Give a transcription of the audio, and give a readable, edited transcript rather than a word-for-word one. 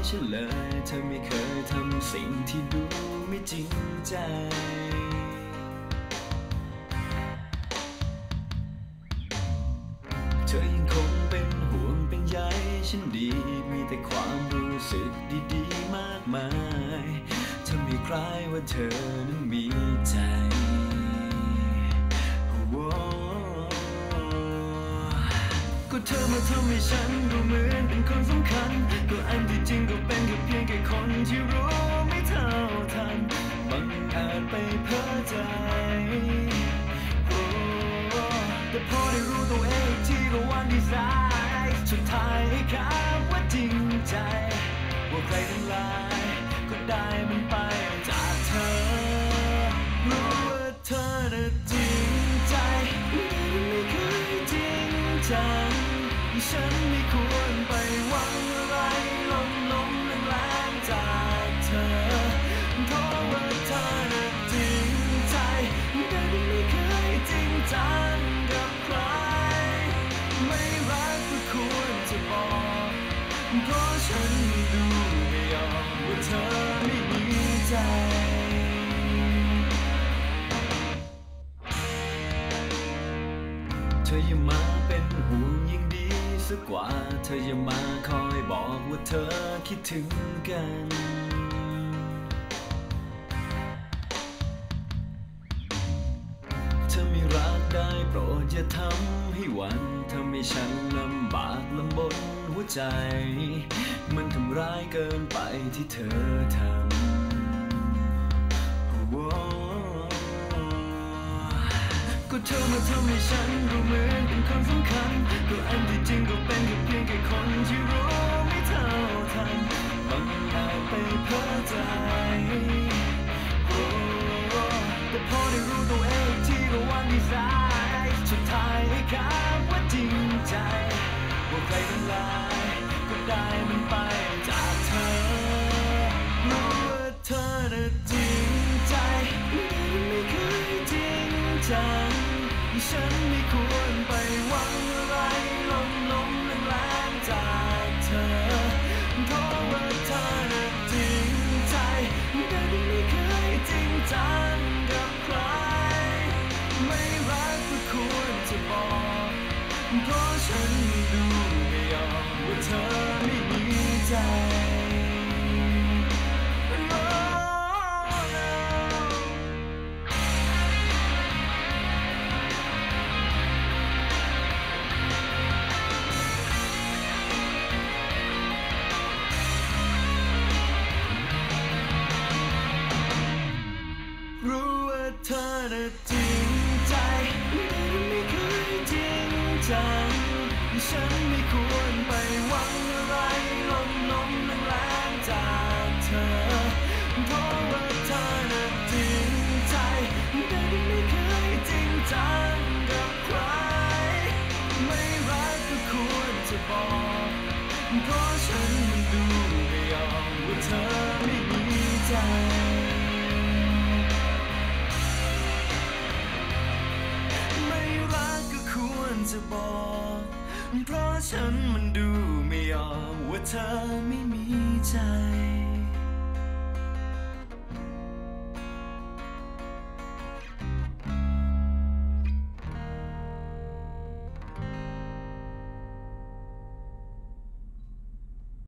ฉันเลยเธอไม่เคยทำสิ่งที่ดูไม่จริงใจเธอยังคงเป็นห่วงเป็นใยฉันดีมีแต่ความรู้สึกดีๆมากมายเธอไม่คล้ายว่าเธอนั้นมีใจก็เธอมาทำให้ฉันดูเหมือนเป็นคนสำคัญก็อันที่จริงก็เป็นแค่เพียงแค่คนที่รู้ไม่เท่าทันบังอาจไปเพ้อใจแต่พอได้รู้ตัวเองที่ก็วันที่สายสุดท้ายให้คำว่าจริงใจว่าใครทั้งหลายก็ได้มันไปจากเธอรู้ว่าเธอน่ะจริงใจไม่เคยจริงจังฉันไม่ควรไปหวังอะไรล้มแรงจากเธอเพราะว่าเธอน่ะจริงใจแต่ไม่เคยจริงจังกับใครไม่รักก็ควรจะบอกเพราะฉันดูไม่ออกว่าเธอไม่มีใจเธออย่ามาเป็นห่วงยิ่งดีสักกว่าเธออย่ามาคอยบอกว่าเธอคิดถึงกันเธอไม่รักได้โปรดอย่าทำให้หวั่นทำให้ฉันลำบากลำบนหัวใจมันทำร้ายเกินไปที่เธอทำก็เธอมาทำให้ฉันดูเหมือนเป็นคนสำคัญก็อันที่จริงก็เป็นแค่เพียงแค่คนที่รู้ไม่เท่าทันบังอาจไปเพ้อใจแต่พอได้รู้ตัวเองที่ก็วันที่สายสุดท้ายให้คำว่าจริงใจว่าใครทั้งหลายก็ได้มันไปจากเธอรู้ว่าเธอน่ะจริงใจไม่เคยจริงจังฉันไม่ควรไปหวังอะไรล้มแรงจากเธอเพราะว่าเธอน่ะจริงใจแต่ไม่เคยจริงจังกับใครไม่รักก็ควรจะบอกเพราะฉันดูไม่ออกว่าเธอไม่มีใจรู้ว่าเธอน่ะจริงใจแต่ไม่เคยจริงจังฉันไม่ควรไปหวังอะไรล้มแรงจากเธอเพราะว่าเธอน่ะจริงใจแต่ไม่เคยจริงจังกับใครไม่รักก็ควรจะบอกเพราะฉันมันดูไม่ออกว่าเธอไม่มีใจจะบอกเพราะฉันมันดูไม่ออกว่าเธอไม่มีใจ